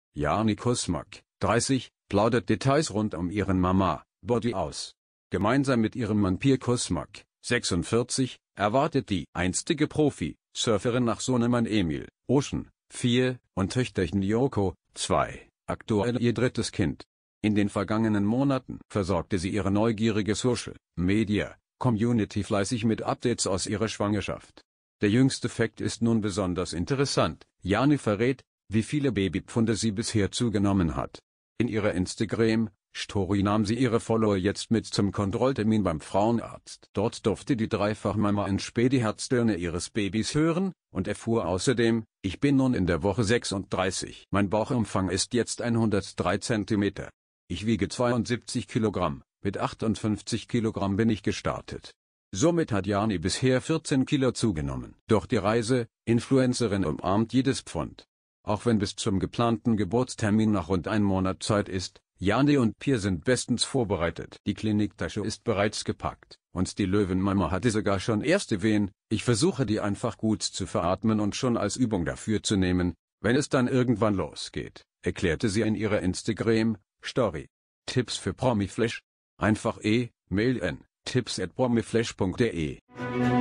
Jani Kusmak, 30, plaudert Details rund um ihren Mama-Body aus. Gemeinsam mit ihrem Mann Pir Kusmak, 46, erwartet die einstige Profi-Surferin nach Sohnemann Emil, Ocean, 4, und Töchterchen Yoko, 2, aktuell ihr drittes Kind. In den vergangenen Monaten versorgte sie ihre neugierige Social-Media-Community fleißig mit Updates aus ihrer Schwangerschaft. Der jüngste Fakt ist nun besonders interessant. Jani verrät, wie viele Babypfunde sie bisher zugenommen hat. In ihrer Instagram-Story nahm sie ihre Follower jetzt mit zum Kontrolltermin beim Frauenarzt. Dort durfte die Dreifachmama in Spee die Herztöne ihres Babys hören und erfuhr außerdem: Ich bin nun in der Woche 36. Mein Bauchumfang ist jetzt 103 cm. Ich wiege 72 Kilogramm, mit 58 Kilogramm bin ich gestartet. Somit hat Jani bisher 14 Kilo zugenommen. Doch die Influencerin umarmt jedes Pfund. Auch wenn bis zum geplanten Geburtstermin noch rund ein Monat Zeit ist, Jani und Pir sind bestens vorbereitet. Die Kliniktasche ist bereits gepackt, und die Löwenmama hatte sogar schon erste Wehen. Ich versuche die einfach gut zu veratmen und schon als Übung dafür zu nehmen, wenn es dann irgendwann losgeht, erklärte sie in ihrer Instagram-Story. Tipps für Promiflash? Einfach Mail an tipps@promiflash.de